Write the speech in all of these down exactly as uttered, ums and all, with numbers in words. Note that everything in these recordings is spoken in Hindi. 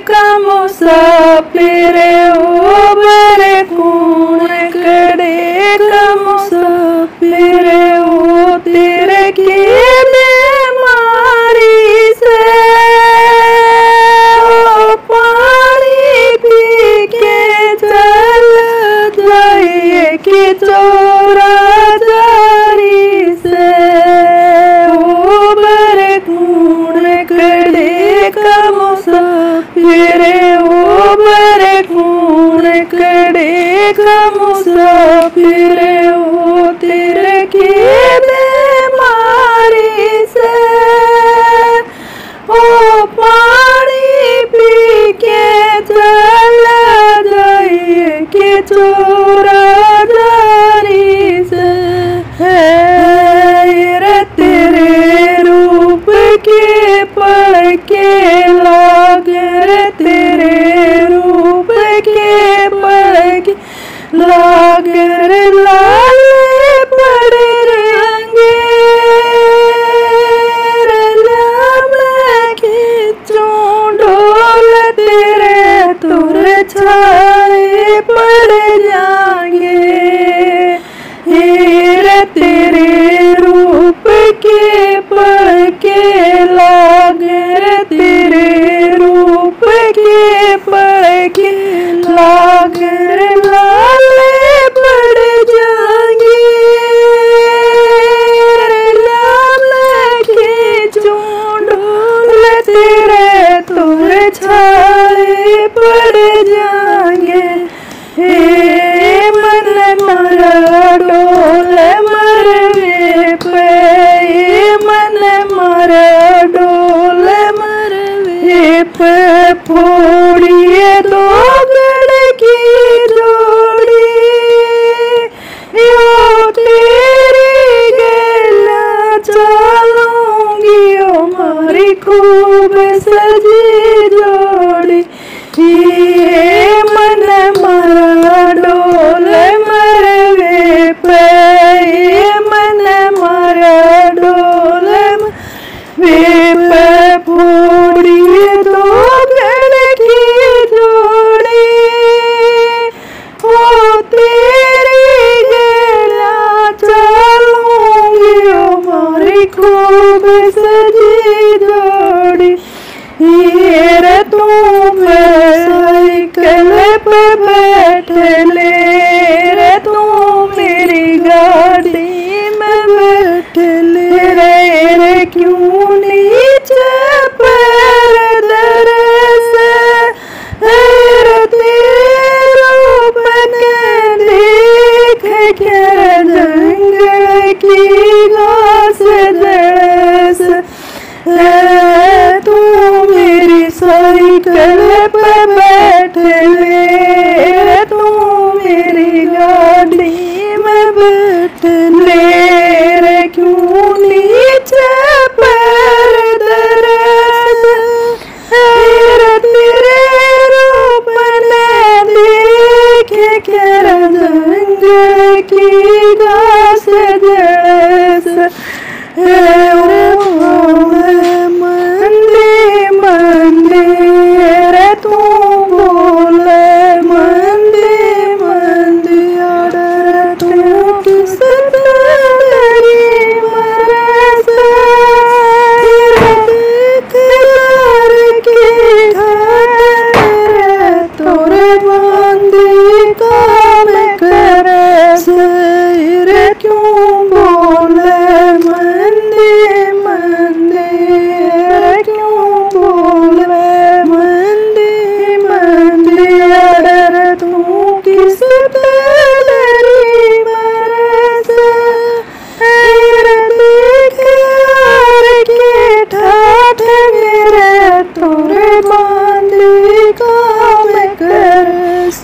का मुसाफिर ओ बरे कौन कड़े का मुसाफिर ओ तेरे की बीमारी से ओ पानी पी के चल जाइए कि चोरा जारी से ओ बरे कौन कड़े का मुसाफिर ओ बरे कौन कड़े का मुसाफिर ओ तेरे की बीमारी से ओ पानी पी के चला जाइए कि चोरा जारी से है तेरे रूप के पढ़ के लाग तेरे रूप के पढ़ के लाग लाल पड़े रंगे खींचूं डोल तेरे तुर छाए पड़ जाएंगे हीरे तेरे रूप के पढ़ के लाग तेरे रूप के पढ़ के लाग लाल पड़ जाएंगे लाल खींचूं डोल तेरे तुर छाए पड़ जाएंगे हे मन मारा डोल मरवे पे मन मारा डोल मरवे पे फोड़िए दो गड़ की जोड़ी यो तेरी गेला चलूंगी ओ मारी खूब सजी जोड़ी ये मन मारा डोल मरवे पे मन मारा डोल वे पे फोड़ी दो गड़ की जोड़ी ओ तेरी गेला चलूंगी ओ मारी खूब सजी जोड़ी हीरे तुम साइकिल पे बैठ ले रे तू मेरी गाड़ी में बैठ ले रे रे क्यों नीचे पैर दरस रे तेरा बने देख क्या जंगल की घास दरस तू मेरी साइकिल पे बैठ ले तू मेरी गाड़ी में बैठ ले रे क्यों नीचे पैर दरस रे तेरे रूप ने देखे क्या जंगल की घास दरस मंदे मंदे रे तू बोल मंदे मंदे अरे तू किस तेरी मरस देख के घाट तोरे मंदे काम करस रे क्यों बोल मंदे मंदे क्यों बोल मंदे मंदे अडर तू किस तेरी मरस देख के ठाठ मेरे तोरे बांधे काम करस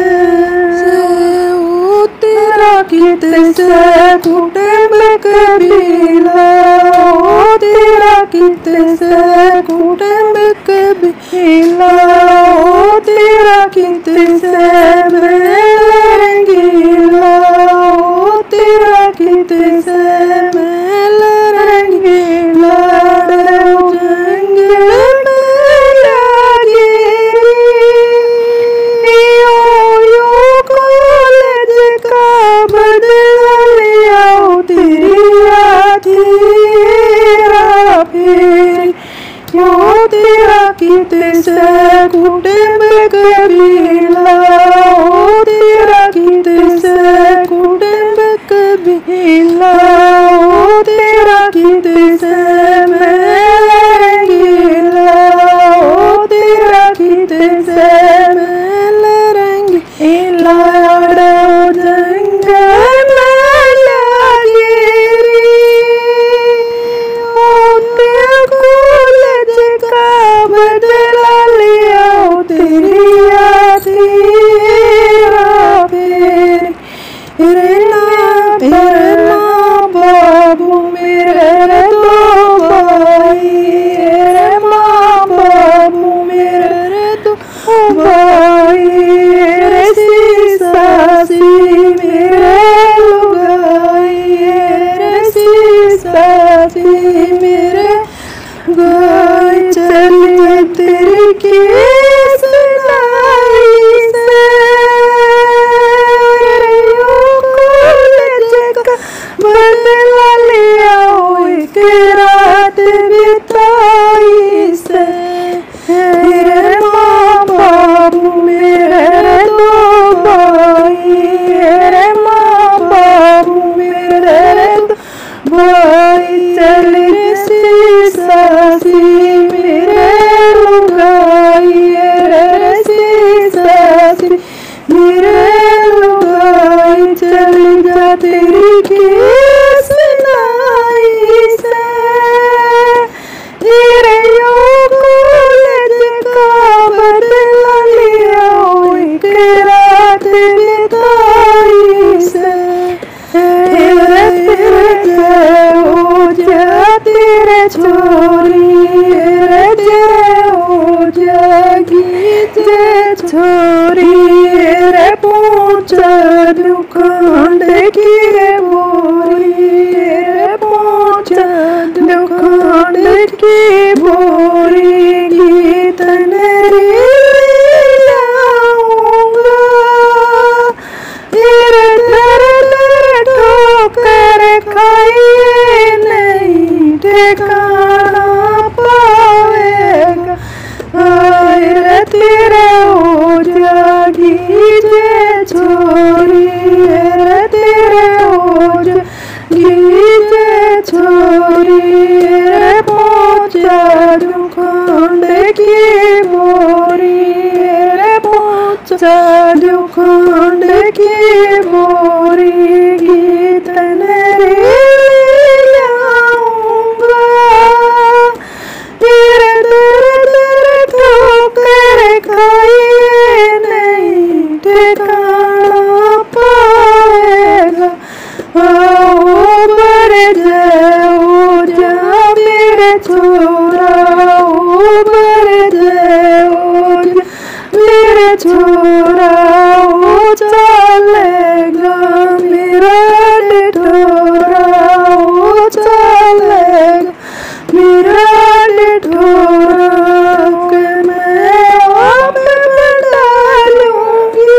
ओ तेरा कित से कुटुंब कबीला ओ तेरा कित से कुटुंब कबीला ओ तेरा कित से मेल रंगीला ओ तेरा कित से मेल रंगीला जंगल में लागे कितसे कुटुंब कबीला ओ तेरा कितसे कुटुंब कबीला ओ तेरा कितसे मेल रंगीला ओ तेरा कितसे मेल रंगीला ओ जंगल में गिरी ओ तेरा कॉलेज का बदला लिया ओ तेरी याद मेरे ना मेरे माँ बाबू मेरे दो भाई मेरे माँ बाबू मेरे दो भाई मेरे सासी मेरे लुगाई मेरे सासी मेरे गाय चलिए तेरी केस लाई से बदला लिया एक रात बिताई से मेरे माँ बाबू मेरे दो भाई मेरे माँ बाबू मेरे दो भाई चली सी सासी मेरे लुगाई मेरे सी सासी मेरे लुगाई चली जा तेरी केस लाई से तेरे कॉलेज का बदला लिया एक रात बिताई से तेरे तेरे हो जा तेरे छोरी तेरे तेरे हो जागी ते छोरी तेरे पहुँचा दुकान की बोरी तेरे पहुँचा दुकान की बोरी गीतन लाऊंगा तेरे दर दर ठोकर खाइए नहीं ठिकाना पाएगा आए तेरे हो जागी जे छोरी तेरे हो जागी जे छोरी पहुँचा दुकान की बोरी पहुँचा दुकान की बोरी गीतन लाऊंगा तेरे दर दर ठोकर खाइए नहीं ठिकाना पाएगा आओ बर जाओ जा मेरे छोरा ओ बर जाओ जा मेरे छोरा ओ चलेगा मेरा डिठोरा ओ चलेगा मेरा डिठोरा के मैं आप डालूंगी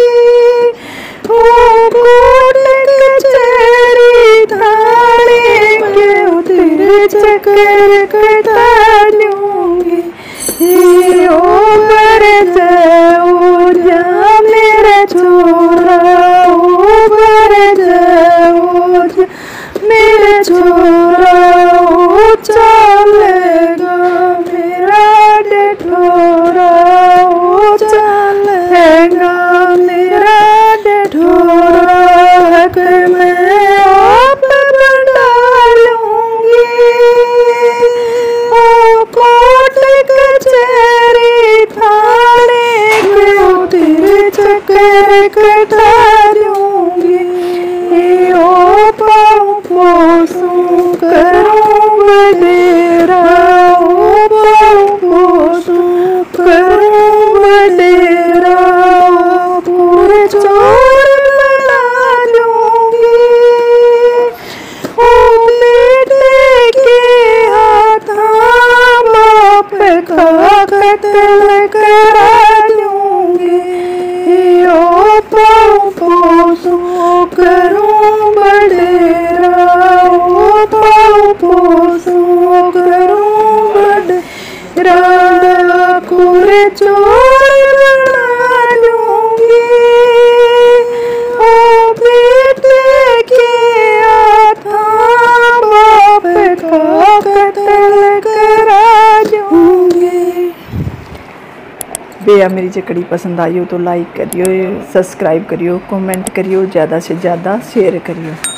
ओ कोट कचहरी थाने के तेरे चक्कर कटा लूंगी ओ बर जाओ जा मेरे छोरा ओ बर जाओ जा मेरे छोरा ओ चलेगा मेरा डिठोरा ओ चलेगा मेरा डिठोरा के मैं आप डालूंगी ओ कोट कचहरी थाने के तेरे चक्कर कटा लूंगी ओ पाऊँ पोसूं करूँ बडेरा ओ पाऊँ पोसूं करूँ बडेरा पूरे चोर बना लूंगी ओ बेटे के हाथ बाप का कत्ल करा लूंगी ओ पाऊँ पोसूं करूँ बडेरा ओ पाऊँ पोसूं करूँ बडेरा चोर बना दूंगी। ओ बेटे के हाथों बाप का कत्ल करा दूंगी। भैया मेरी चकड़ी पसंद आई हो तो लाइक करियो, सब्सक्राइब करियो, कमेंट करियो, ज़्यादा से ज़्यादा शेयर करियो।